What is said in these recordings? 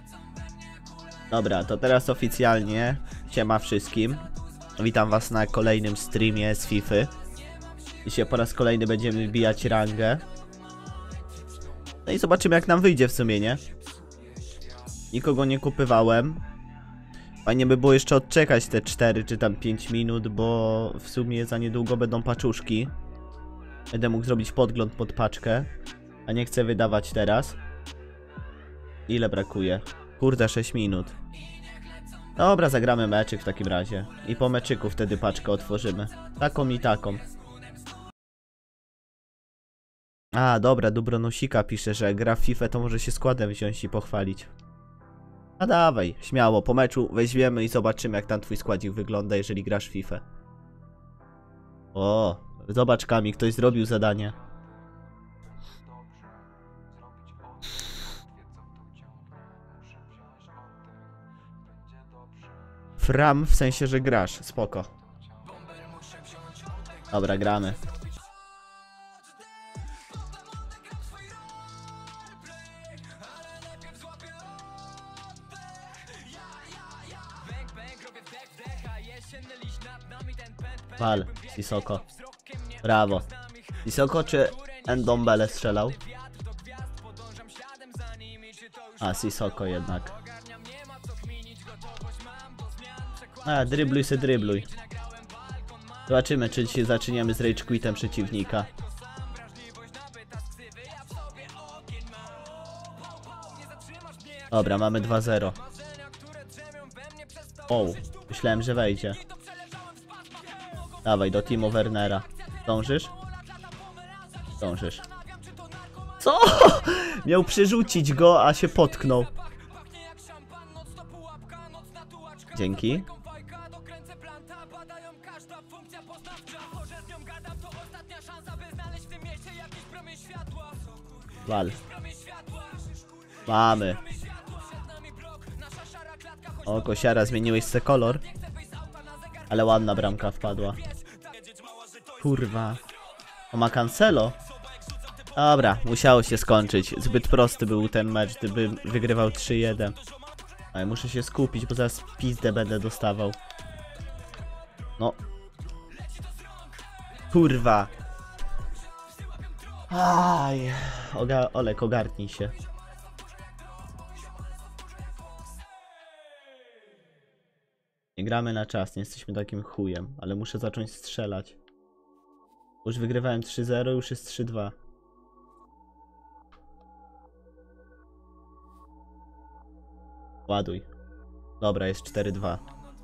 Dobra, to teraz oficjalnie. Siema wszystkim. Witam was na kolejnym streamie z Fify. Dzisiaj po raz kolejny będziemy wbijać rangę. No i zobaczymy, jak nam wyjdzie w sumie, nie? Nikogo nie kupywałem. Fajnie by było jeszcze odczekać te 4 czy tam 5 minut, bo w sumie za niedługo będą paczuszki. Będę mógł zrobić podgląd pod paczkę, a nie chcę wydawać teraz. Ile brakuje? Kurde, 6 minut. Dobra, zagramy meczyk w takim razie. I po meczyku wtedy paczkę otworzymy. Taką i taką. A, dobra, Dubronosika pisze, że gra w FIFA, to może się składem wziąć i pochwalić. A dawaj, śmiało, po meczu weźmiemy i zobaczymy, jak tam twój składzik wygląda, jeżeli grasz w FIFA. O, zobacz, Kami, ktoś zrobił zadanie. Fram w sensie, że grasz, spoko. Dobra, gramy. Wal, Sissoko. Brawo. Sissoko czy Ndombele strzelał? A, Sissoko jednak. A, drybluj se drybluj. Zobaczymy, czy dzisiaj zaczniemy z rage quitem przeciwnika. Dobra, mamy 2-0. O, myślałem, że wejdzie. Dawaj, do Timo Wernera. Zdążysz? Zdążysz. Co? Miał przerzucić go, a się potknął. Dzięki. Wal. Mamy. O, kosiara, zmieniłeś se kolor. Ale ładna bramka wpadła. Kurwa. O, ma Cancelo? Dobra, musiało się skończyć. Zbyt prosty był ten mecz, gdyby wygrywał 3-1. Ale muszę się skupić, bo zaraz pizdę będę dostawał. No. Kurwa. Aj. Olek, ogarnij się. Nie gramy na czas, nie jesteśmy takim chujem, ale muszę zacząć strzelać. Już wygrywałem 3-0, już jest 3-2. Ładuj. Dobra, jest 4-2.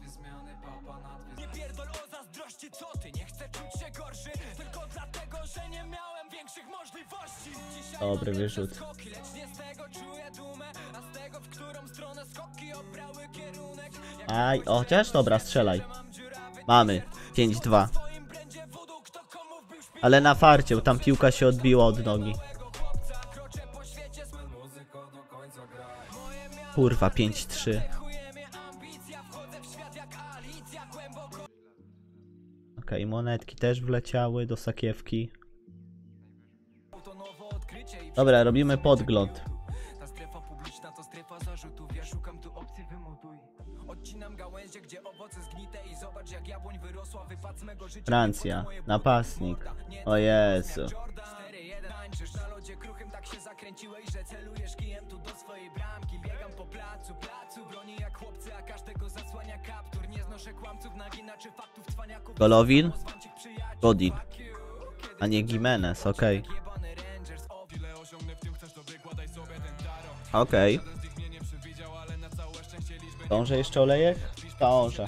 Dobry wyrzut. Aj, o, chociaż dobra, strzelaj. Mamy 5-2. Ale na farcie, bo tam piłka się odbiła od nogi. Kurwa, 5-3. Okej, monetki też wleciały do sakiewki. Dobra, robimy podgląd. Francja, napastnik. O Jezu. Golovin? Godin. A nie Gimenez, okej. Okej. Dążę jeszcze olejek? Dążę.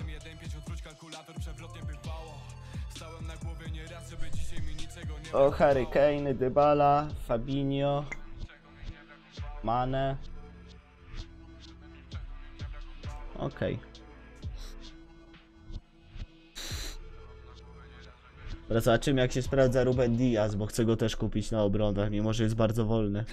O, Harry Kane, Dybala, Fabinho, Mane. Okej. Dobra, zobaczymy, jak się sprawdza Ruben Diaz, bo chcę go też kupić na obronach, mimo że jest bardzo wolny.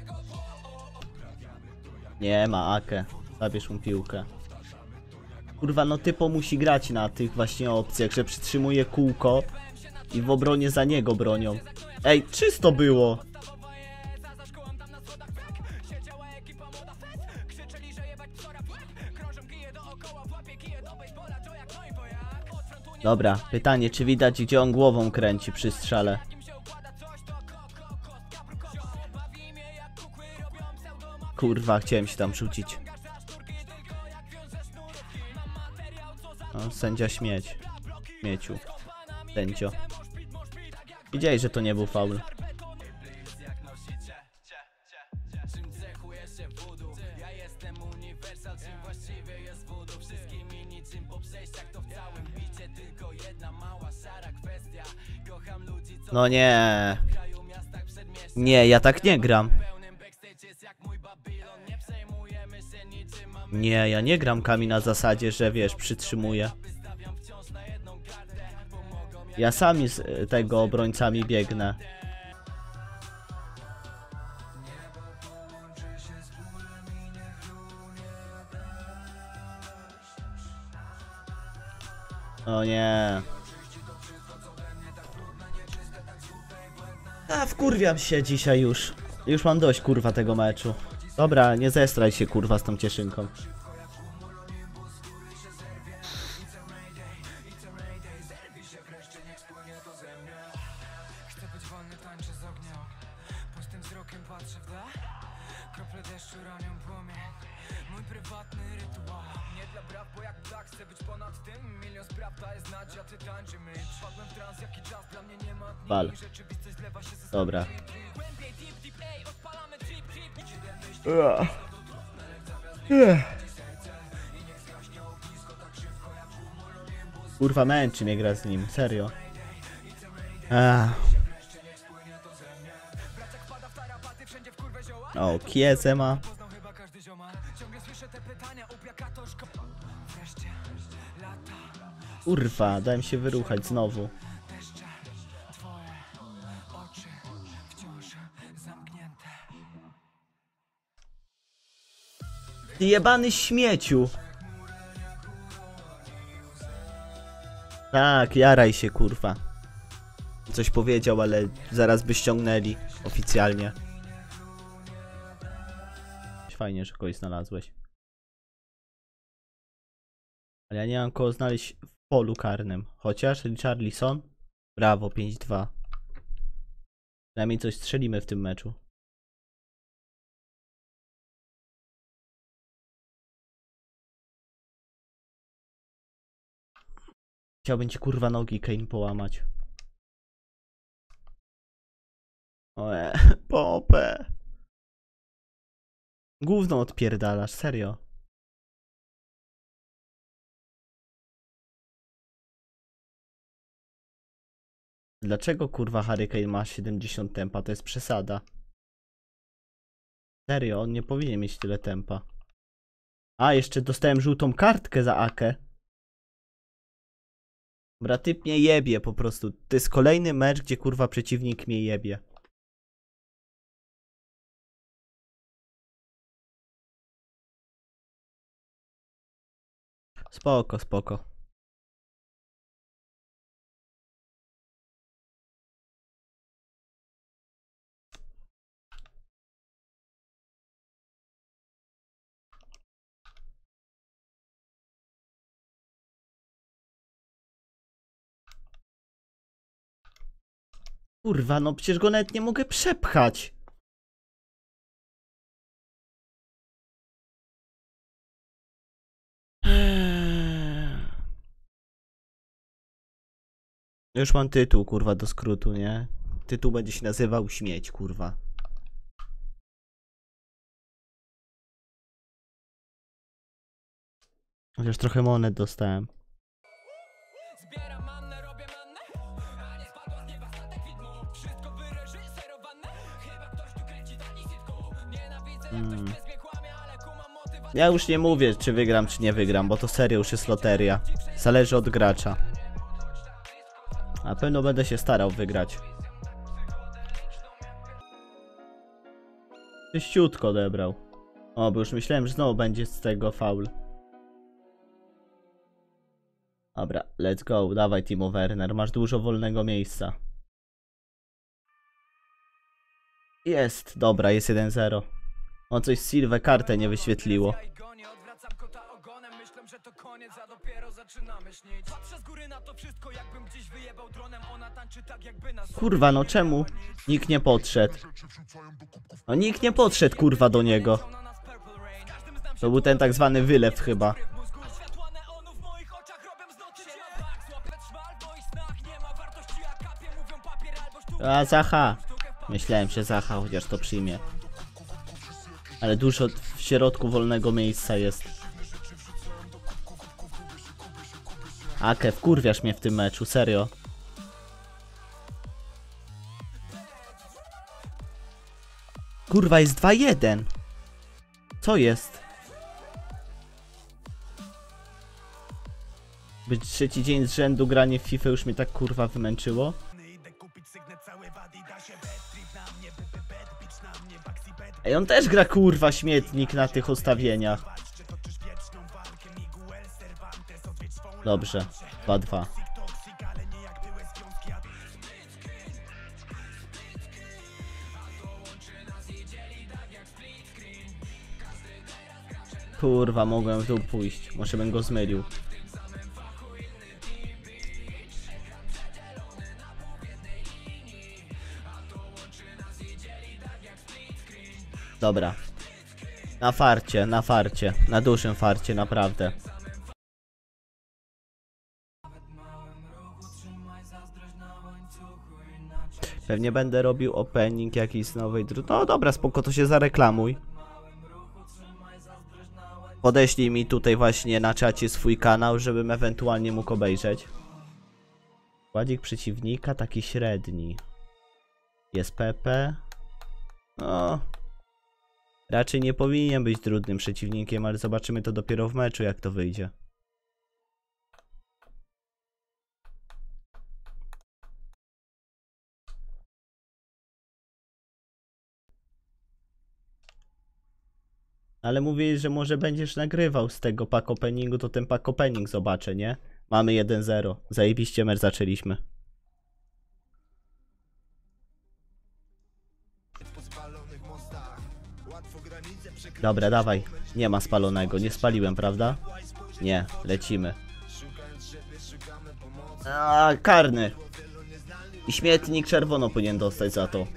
Nie ma Ake. Zabierz mu piłkę. Kurwa, no typo musi grać na tych właśnie opcjach, że przytrzymuje kółko i w obronie za niego bronią. Ej, czysto było! Dobra, pytanie, czy widać, gdzie on głową kręci przy strzale? Kurwa, chciałem się tam rzucić. No, sędzia śmieć. Śmieciu. Sędzio. Widziałeś, że to nie był faul. No nie. Nie, ja tak nie gram. Nie, ja nie gram Kami na zasadzie, że wiesz, przytrzymuję. Ja sami z tego obrońcami biegnę. O nie. A wkurwiam się dzisiaj już. Już mam dość kurwa tego meczu. Dobra, nie zestraj się kurwa z tą cieszynką. Chcę być wolny, tańczę z ognia. Pustym wzrokiem patrzę w dach. Krople deszczu ranią płomień. Mój prywatny rytuał. Nie dla braw, bo jak ptak chcę być ponad tym. Milion spraw daje znać, a ty tańczymy. Wpadłem w trans, jaki czas dla mnie nie ma dni. Wal. Rzeczywistość zlewa się ze Dobra. głębiej, deep, ej, odpalamy chip. Kurwa, męczy mnie gra z nim, serio. O, Kiezę ma. Poznał chyba każdy zioma. Ciągle słyszę te pytania, upiaka to wreszcie lata. Kurwa, dałem się wyruchać znowu. Deszcze, twoje oczy wciąż zamknięte. Ty jebany śmieciu. Tak, jaraj się kurwa. Coś powiedział, ale zaraz by ściągnęli oficjalnie. Fajnie, że kogoś znalazłeś. Ale ja nie mam kogo znaleźć w polu karnym. Chociaż Richarlison? Brawo, 5-2. Przynajmniej coś strzelimy w tym meczu. Chciałbym ci kurwa nogi Kane połamać. Oe, popę. Gówno odpierdalasz, serio. Dlaczego kurwa Harry Kane ma 70 tempa? To jest przesada. Serio, on nie powinien mieć tyle tempa. A, jeszcze dostałem żółtą kartkę za Akę. Dobra, typ mnie jebie po prostu. To jest kolejny mecz, gdzie kurwa przeciwnik mnie jebie. Spoko, spoko. Kurwa, no przecież go nawet nie mogę przepchać. Już mam tytuł, kurwa, do skrótu, nie? Tytuł będzie się nazywał Śmieć, kurwa. Chociaż trochę monet dostałem. Zbieram mannę, robię mannę, a nie spadła z nieba statek widmo. Wszystko wyreżyserowane, chyba ktoś tu kręci tani sitku. Nienawidzę jak ktoś przez mnie kłamie, ale kumam motywację. Ja już nie mówię, czy wygram, czy nie wygram, bo to serio już jest loteria. Zależy od gracza. Na pewno będę się starał wygrać. Czyściutko odebrał. O, bo już myślałem, że znowu będzie z tego faul. Dobra, let's go. Dawaj, Timo Werner. Masz dużo wolnego miejsca. Jest. Dobra, jest 1-0. On coś Silve kartę nie wyświetliło. że to koniec, a dopiero zaczynamy śnić. Patrzę z góry na to wszystko, jakbym gdzieś wyjebał dronem. Ona tańczy tak, jakby nas... Kurwa, no czemu nikt nie podszedł? No nikt nie podszedł, kurwa, do niego. To był ten tak zwany wylew chyba. A Zacha. Myślałem, że Zacha chociaż to przyjmie. Ale dużo w środku wolnego miejsca jest. Ake, wkurwiasz mnie w tym meczu, serio. Kurwa, jest 2-1. Co jest? Być trzeci dzień z rzędu granie w FIFA już mnie tak kurwa wymęczyło. Ej, on też gra kurwa śmietnik na tych ustawieniach. Dobrze, 2-2. Kurwa, mogłem w dół pójść. Może bym go zmylił. Dobra. Na farcie, na farcie. Na dużym farcie, naprawdę. Pewnie będę robił opening jakiś z nowej dru... No dobra, spoko, to się zareklamuj. Podeślij mi tutaj właśnie na czacie swój kanał, żebym ewentualnie mógł obejrzeć. Składzik przeciwnika taki średni. Jest PP. No. Raczej nie powinien być trudnym przeciwnikiem, ale zobaczymy to dopiero w meczu, jak to wyjdzie. Ale mówisz, że może będziesz nagrywał z tego pack openingu, to ten pack opening zobaczę, nie? Mamy 1-0. Zajebiście mecz zaczęliśmy. Dobra, dawaj. Nie ma spalonego. Nie spaliłem, prawda? Nie, lecimy. A, karny. I śmietnik czerwono powinien dostać za to.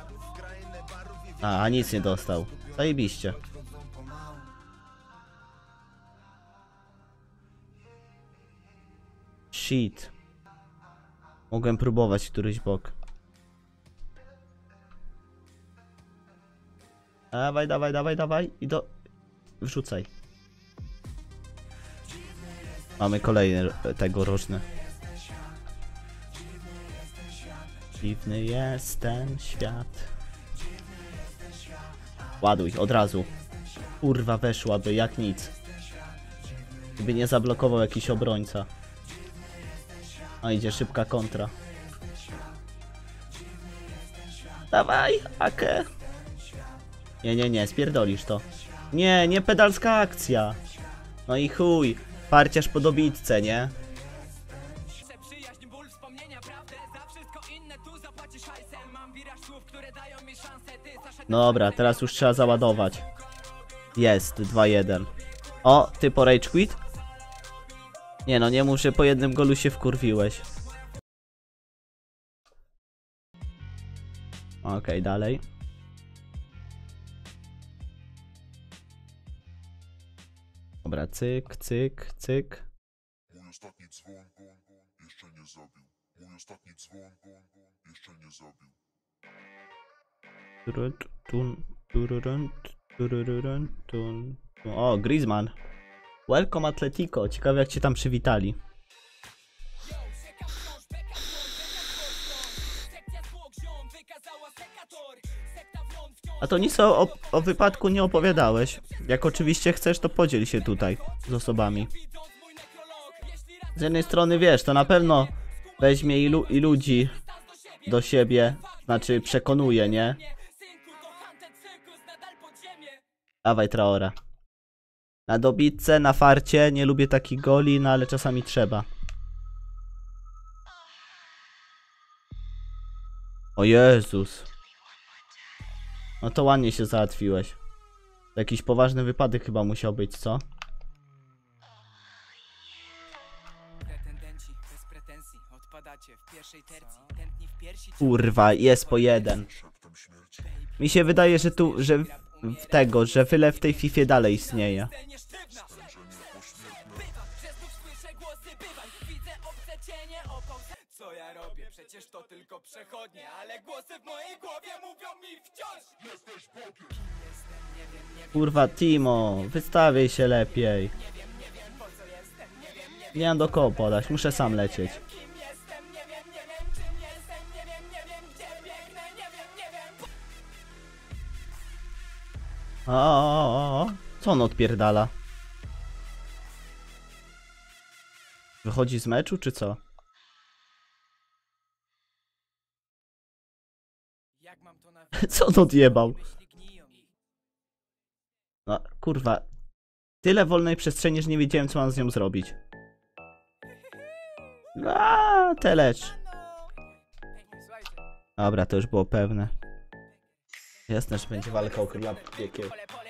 A nic nie dostał. Zajebiście. Shit. Mogłem próbować któryś bok. Dawaj, dawaj, dawaj, dawaj. I do... Wrzucaj. Mamy kolejny tegoroczny. Dziwny jest ten świat. Ładuj, od razu. Kurwa, weszłaby jak nic. Gdyby nie zablokował jakiś obrońca. O, idzie szybka kontra. Dawaj, Ake. Nie, nie, nie, spierdolisz to. Nie, nie pedalska akcja. No i chuj. Parciarz po dobitce, nie? Dobra, teraz już trzeba załadować. Jest, 2-1. O, ty po rage quit? Nie no, nie muszę, po jednym golu się wkurwiłeś. Okej, dalej. Dobra, cyk, cyk, cyk. Mój ostatni dzwon jeszcze nie zabił. Mój ostatni dzwon jeszcze nie zabił. O, Griezmann. Welcome Atletico. Ciekawe jak cię tam przywitali. A to nic o wypadku nie opowiadałeś. Jak oczywiście chcesz, to podziel się tutaj z osobami. Z jednej strony wiesz, to na pewno weźmie i ludzi do siebie. Znaczy przekonuje, nie? Dawaj Traora. Na dobitce, na farcie, nie lubię takich goli, no ale czasami trzeba. O Jezus. No to ładnie się załatwiłeś. Jakiś poważny wypadek chyba musiał być, co? Kurwa, jest po jeden. Mi się wydaje, że tu, że wylew w tej Fifie dalej istnieje. Co ja robię? Przecież to tylko przechodnie, ale głosy w mojej głowie mówią mi wciąż: jesteś Bogiem. Kurwa, Timo, wystawiaj się lepiej. Nie mam do kogo podać, muszę sam lecieć. O, co on odpierdala? Wychodzi z meczu, czy co? Jak mam to na Co on odjebał? No, kurwa. Tyle wolnej przestrzeni, że nie wiedziałem, co mam z nią zrobić. Telecz. Dobra, to już było pewne. Jasne, że będzie walka o króla piekieł.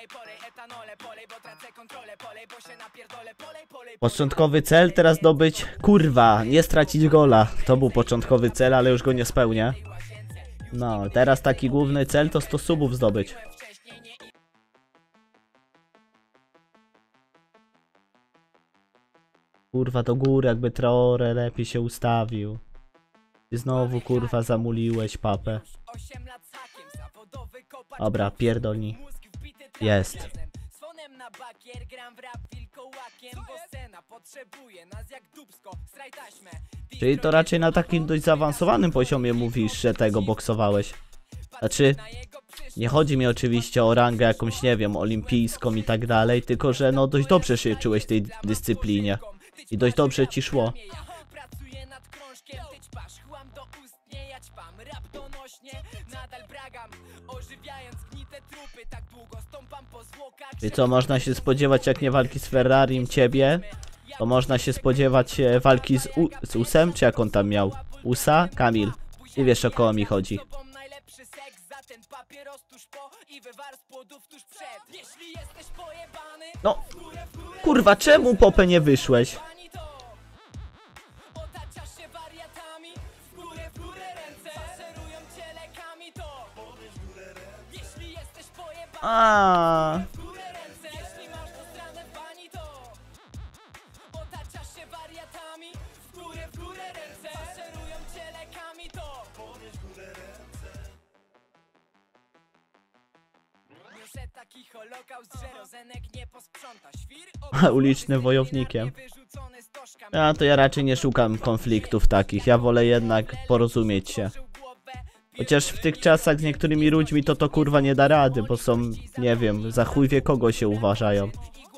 Początkowy cel teraz dobyć... Kurwa, nie stracić gola. To był początkowy cel, ale już go nie spełnię. No, teraz taki główny cel to 100 subów zdobyć. Kurwa, do góry, jakby Traore lepiej się ustawił. Ty znowu, kurwa, zamuliłeś papę. Dobra, pierdolni. Jest. Czyli to raczej na takim dość zaawansowanym poziomie mówisz, że tego boksowałeś. Znaczy, nie chodzi mi oczywiście o rangę jakąś, nie wiem, olimpijską i tak dalej, tylko że no dość dobrze się czułeś w tej dyscyplinie. I dość dobrze ci szło. I co można się spodziewać, jak nie walki z Ferrarim ciebie? To można się spodziewać walki z Usem, czy jak on tam miał? Usa? Kamil. I wiesz, o kogo mi chodzi. No, kurwa, czemu Popę nie wyszłeś? A. Ulicznym wojownikiem. To ja raczej nie szukam konfliktów takich. Ja wolę jednak porozumieć się. Chociaż w tych czasach z niektórymi ludźmi to kurwa nie da rady, bo są, nie wiem, za chuj wie kogo się uważają.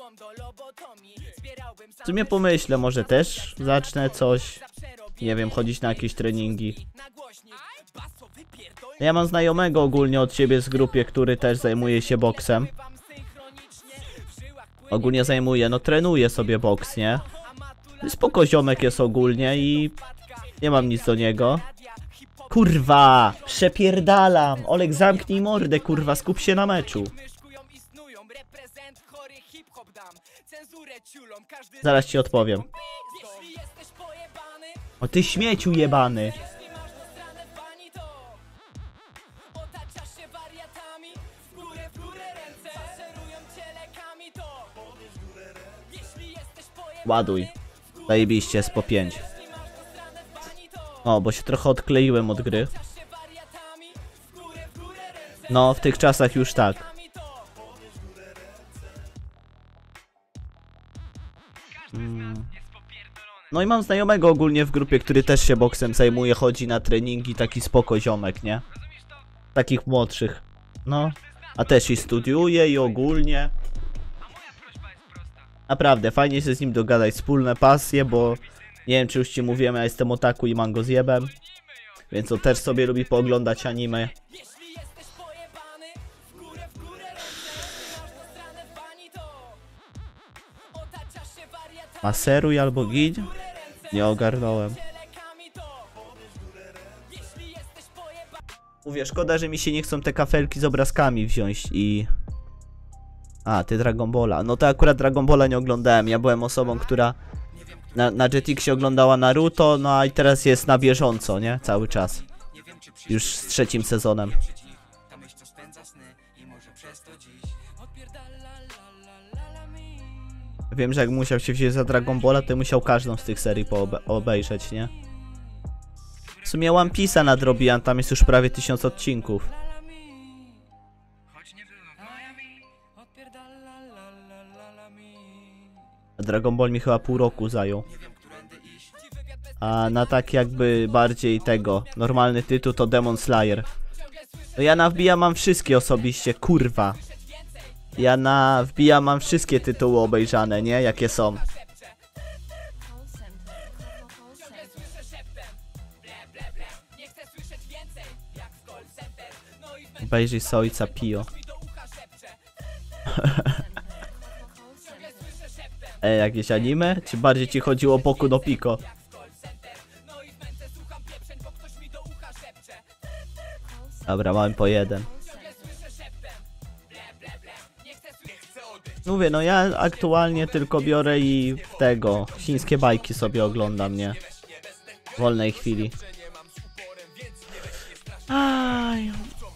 W sumie pomyślę, może też zacznę coś, nie wiem, chodzić na jakieś treningi. Ja mam znajomego ogólnie od siebie z grupie, który też zajmuje się boksem. Ogólnie zajmuje, no trenuje sobie boks, nie? Spoko ziomek jest ogólnie i nie mam nic do niego. Kurwa, przepierdalam. Olek, zamknij mordę, kurwa, skup się na meczu. Zaraz ci odpowiem. O ty śmieciu jebany. Ładuj. Zajebiście, jest po 5. O, bo się trochę odkleiłem od gry. No, w tych czasach już tak. No i mam znajomego ogólnie w grupie, który też się boksem zajmuje, chodzi na treningi, taki spoko ziomek, nie? Takich młodszych. No, a też i studiuje i ogólnie. Naprawdę, fajnie się z nim dogadać, wspólne pasje, bo nie wiem, czy już ci mówiłem, ja jestem otaku i mango zjebem. Więc on też sobie lubi pooglądać anime. Maseruj albo gidź? Nie ogarnąłem. Mówię, szkoda, że mi się nie chcą te kafelki z obrazkami wziąć i... A, ty Dragon Balla. No to akurat Dragon Balla nie oglądałem. Ja byłem osobą, która na Jetixie oglądała Naruto, no a i teraz jest na bieżąco, nie? Cały czas. Już z 3. sezonem. Wiem, że jak musiał się wziąć za Dragon Balla, to musiał każdą z tych serii obejrzeć, nie? W sumie One Piece'a nadrobiłem, tam jest już prawie 1000 odcinków. A Dragon Ball mi chyba pół roku zajął. A na tak jakby bardziej tego, normalny tytuł to Demon Slayer. No ja na wbija mam wszystkie osobiście, kurwa. Ja na wbija mam wszystkie tytuły obejrzane, nie? Jakie są. Obejrzyj z ojca Pio. Jakieś anime? Czy bardziej ci chodziło o Boku no Pico? Dobra, mamy po jeden. Mówię, no ja aktualnie tylko biorę i tego, chińskie bajki sobie oglądam, nie? W wolnej chwili. Aj.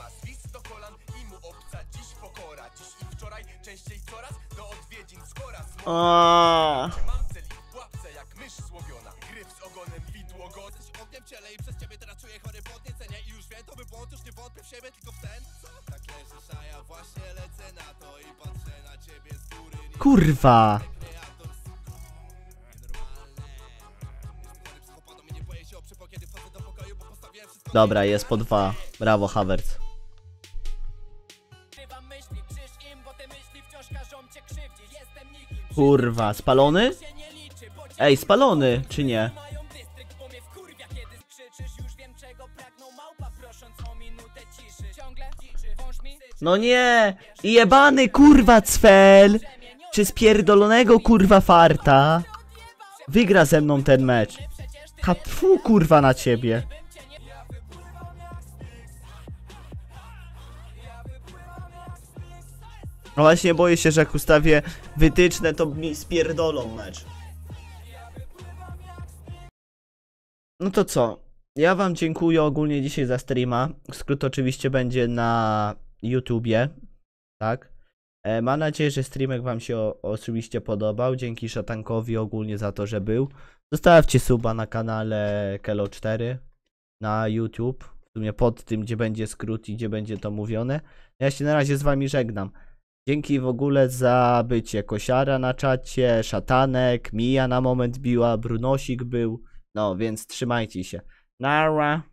O. Kurwa. Dobra, jest po 2. Brawo, Havertz. Kurwa, spalony? Ej, spalony, czy nie? No nie! Jebany kurwa cfel! Czy spierdolonego kurwa farta wygra ze mną ten mecz? Kapfu kurwa na ciebie. No właśnie boję się, że jak ustawię wytyczne, to mi spierdolą mecz. No to co? Ja wam dziękuję ogólnie dzisiaj za streama. Skrót oczywiście będzie na YouTubie. Tak? Mam nadzieję, że streamek wam się oczywiście podobał. Dzięki Szatankowi ogólnie za to, że był. Zostawcie suba na kanale Kelo4 na YouTube. W sumie pod tym, gdzie będzie skrót i gdzie będzie to mówione. Ja się na razie z wami żegnam. Dzięki w ogóle za bycie. Kosiara na czacie, Szatanek, Mija na moment biła, Brunosik był. No więc trzymajcie się. Nara.